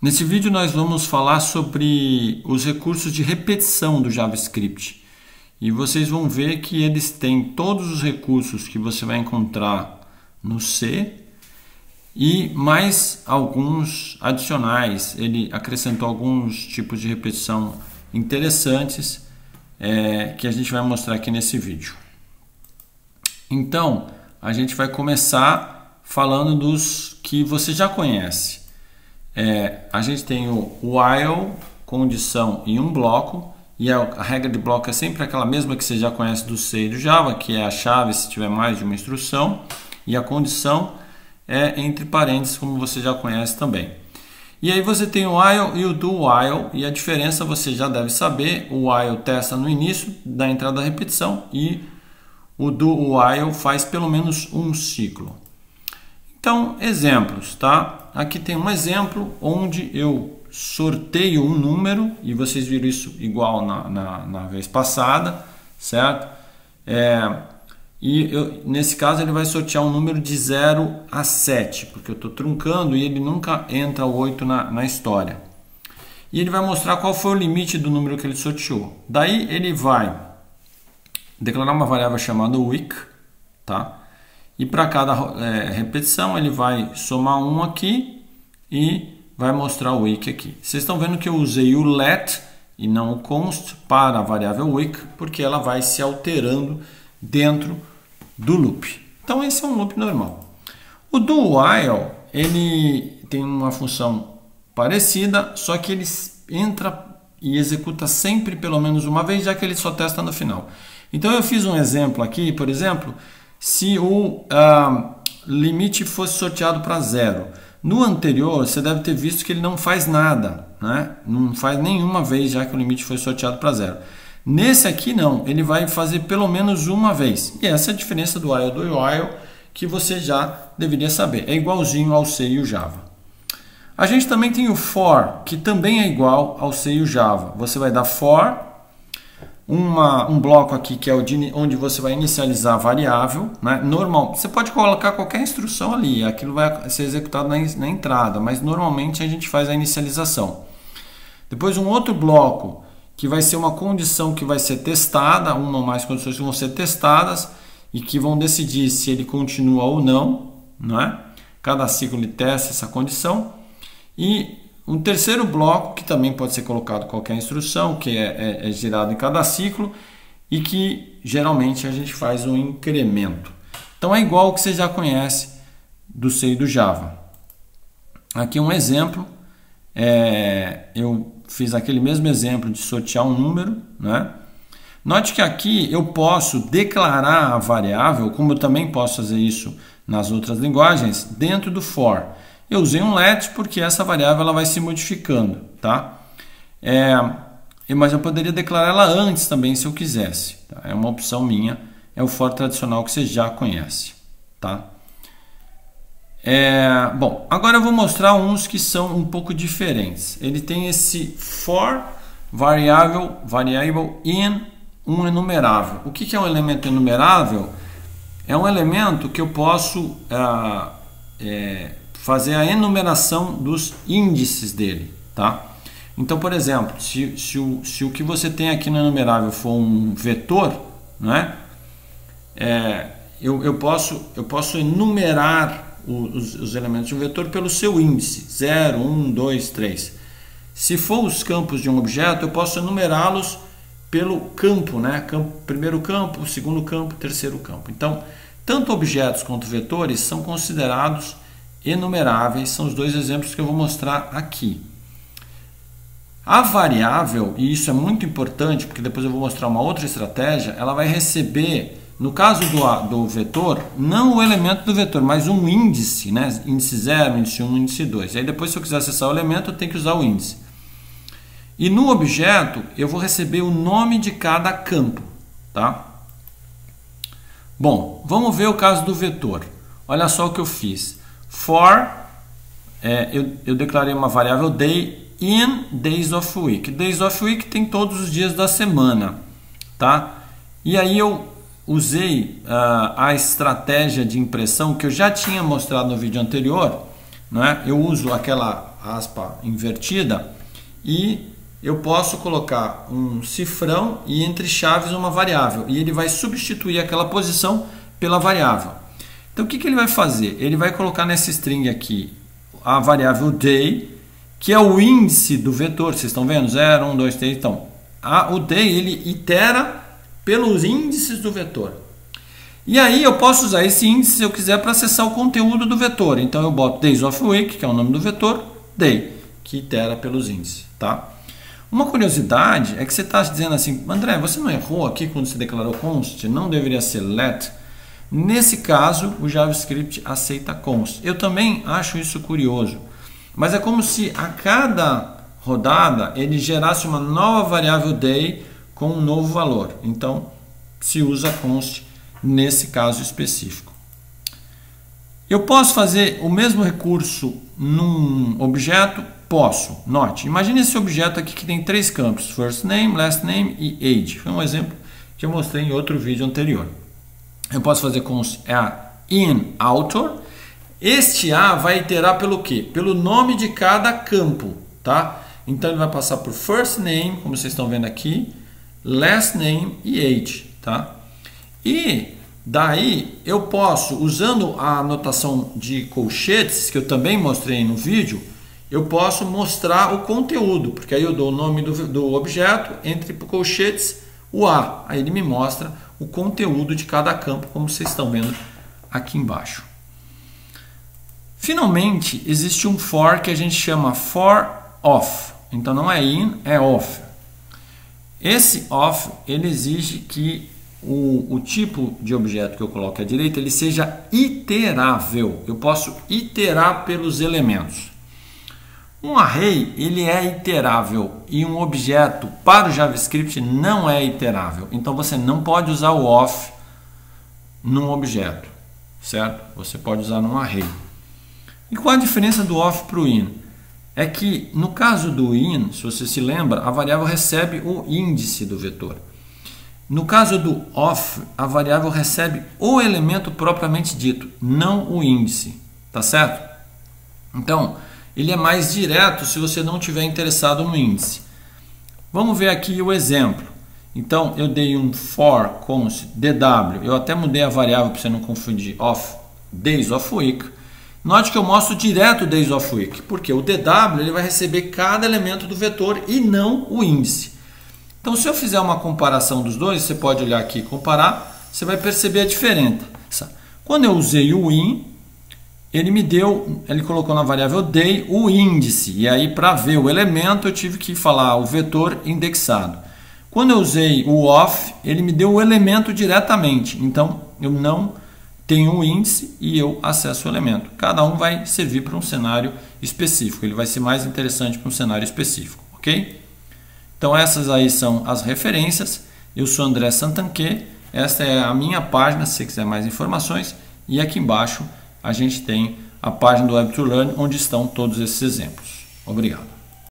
Nesse vídeo nós vamos falar sobre os recursos de repetição do JavaScript. E vocês vão ver que eles têm todos os recursos que você vai encontrar no C e mais alguns adicionais. Ele acrescentou alguns tipos de repetição interessantes que a gente vai mostrar aqui nesse vídeo. Então, a gente vai começar falando dos que você já conhece. A gente tem o while, condição e um bloco, e a regra de bloco é sempre aquela mesma que você já conhece do C e do Java, que é a chave se tiver mais de uma instrução, e a condição é entre parênteses, como você já conhece também. E aí você tem o while e o do while, e a diferença você já deve saber. O while testa no início da entrada da repetição e o do while faz pelo menos um ciclo. Então, exemplos, tá? Aqui tem um exemplo onde eu sorteio um número, e vocês viram isso igual na vez passada, certo? Nesse caso ele vai sortear um número de 0 a 7, porque eu estou truncando e ele nunca entra o 8 na história. E ele vai mostrar qual foi o limite do número que ele sorteou. Daí ele vai declarar uma variável chamada week, tá? E para cada repetição ele vai somar um aqui e vai mostrar o week aqui. Vocês estão vendo que eu usei o let e não o const para a variável week, porque ela vai se alterando dentro do loop. Então esse é um loop normal. O do while, ele tem uma função parecida, só que ele entra e executa sempre pelo menos uma vez, já que ele só testa no final. Então eu fiz um exemplo aqui, por exemplo, se o limite fosse sorteado para 0. No anterior, você deve ter visto que ele não faz nada, né? Não faz nenhuma vez, já que o limite foi sorteado para 0. Nesse aqui não, ele vai fazer pelo menos uma vez. E essa é a diferença do while do while, que você já deveria saber. É igualzinho ao C e o Java. A gente também tem o for, que também é igual ao C e o Java. Você vai dar for, um bloco aqui que é onde você vai inicializar a variável, né? Normal, você pode colocar qualquer instrução ali, aquilo vai ser executado na entrada, mas normalmente a gente faz a inicialização. Depois um outro bloco que vai ser uma condição que vai ser testada, uma ou mais condições que vão ser testadas e que vão decidir se ele continua ou não, não é? Cada ciclo ele testa essa condição. E um terceiro bloco, que também pode ser colocado qualquer instrução, que é gerado em cada ciclo e que geralmente a gente faz um incremento. Então é igual ao que você já conhece do C e do Java. Aqui um exemplo, eu fiz aquele mesmo exemplo de sortear um número, né? Note que aqui eu posso declarar a variável, como eu também posso fazer isso nas outras linguagens, dentro do for. Eu usei um let porque essa variável ela vai se modificando, tá? Mas eu poderia declarar ela antes também se eu quisesse, tá? É uma opção minha, é o for tradicional que você já conhece, tá? Bom, agora eu vou mostrar uns que são um pouco diferentes. Ele tem esse for variable in um enumerável. O que é um elemento enumerável? É um elemento que eu posso fazer a enumeração dos índices dele, tá? Então, por exemplo, se o que você tem aqui no enumerável for um vetor, né? Eu posso enumerar os elementos de um vetor pelo seu índice, 0, 1, 2, 3. Se for os campos de um objeto, eu posso enumerá-los pelo campo, né? Primeiro campo, segundo campo, terceiro campo. Então, tanto objetos quanto vetores são considerados enumeráveis, são os dois exemplos que eu vou mostrar aqui. A variável, e isso é muito importante, porque depois eu vou mostrar uma outra estratégia, ela vai receber, no caso do vetor, não o elemento do vetor, mas um índice, né? Índice 0, índice 1, índice 2. E aí depois, se eu quiser acessar o elemento, eu tenho que usar o índice. E no objeto, eu vou receber o nome de cada campo, tá? Bom, vamos ver o caso do vetor. Olha só o que eu fiz. For, eu declarei uma variável day in days of week. Days of week tem todos os dias da semana, tá? E aí eu usei a estratégia de impressão que eu já tinha mostrado no vídeo anterior, né? Eu uso aquela aspa invertida, e eu posso colocar um cifrão e entre chaves uma variável, e ele vai substituir aquela posição pela variável. Então o que ele vai fazer? Ele vai colocar nessa string aqui a variável day, que é o índice do vetor. Vocês estão vendo? 0, 1, 2, 3. Então o day ele itera pelos índices do vetor. E aí eu posso usar esse índice se eu quiser para acessar o conteúdo do vetor. Então eu boto days of week, que é o nome do vetor, day, que itera pelos índices, tá? Uma curiosidade é que você está dizendo assim, André, você não errou aqui quando você declarou const? Não deveria ser let? Nesse caso, o JavaScript aceita const. Eu também acho isso curioso. Mas é como se a cada rodada ele gerasse uma nova variável day com um novo valor. Então, se usa const nesse caso específico. Eu posso fazer o mesmo recurso num objeto? Posso. Note, imagine esse objeto aqui que tem 3 campos, first name, last name e age. Foi um exemplo que eu mostrei em outro vídeo anterior. Eu posso fazer com in author. Este A vai iterar pelo quê? Pelo nome de cada campo, tá? Então ele vai passar por first name, como vocês estão vendo aqui, last name e age, tá? E daí eu posso, usando a notação de colchetes, que eu também mostrei no vídeo, eu posso mostrar o conteúdo, porque aí eu dou o nome do objeto, entre colchetes, o A. Aí ele me mostra o conteúdo de cada campo, como vocês estão vendo aqui embaixo. Finalmente, existe um for que a gente chama for of. Então não é in, é of. Esse of, ele exige que o tipo de objeto que eu coloco à direita, ele seja iterável. Eu posso iterar pelos elementos. Um array ele é iterável e um objeto para o JavaScript não é iterável. Então você não pode usar o of num objeto, certo? Você pode usar num array. E qual a diferença do of para o in? É que no caso do in, se você se lembra, a variável recebe o índice do vetor. No caso do of, a variável recebe o elemento propriamente dito, não o índice, tá certo? Então ele é mais direto se você não estiver interessado no índice. Vamos ver aqui o exemplo. Então, eu dei um for const dw. Eu até mudei a variável para você não confundir of days of week. Note que eu mostro direto days of week, porque o dw ele vai receber cada elemento do vetor e não o índice. Então, se eu fizer uma comparação dos dois, você pode olhar aqui e comparar, você vai perceber a diferença. Quando eu usei o in, ele colocou na variável day o índice, e aí para ver o elemento eu tive que falar o vetor indexado. Quando eu usei o of, ele me deu o elemento diretamente, então eu não tenho o índice e eu acesso o elemento. Cada um vai servir para um cenário específico, ele vai ser mais interessante para um cenário específico, ok? Então essas aí são as referências. Eu sou André Santanquet, esta é a minha página se você quiser mais informações, e aqui embaixo a gente tem a página do Web2Learn, onde estão todos esses exemplos. Obrigado.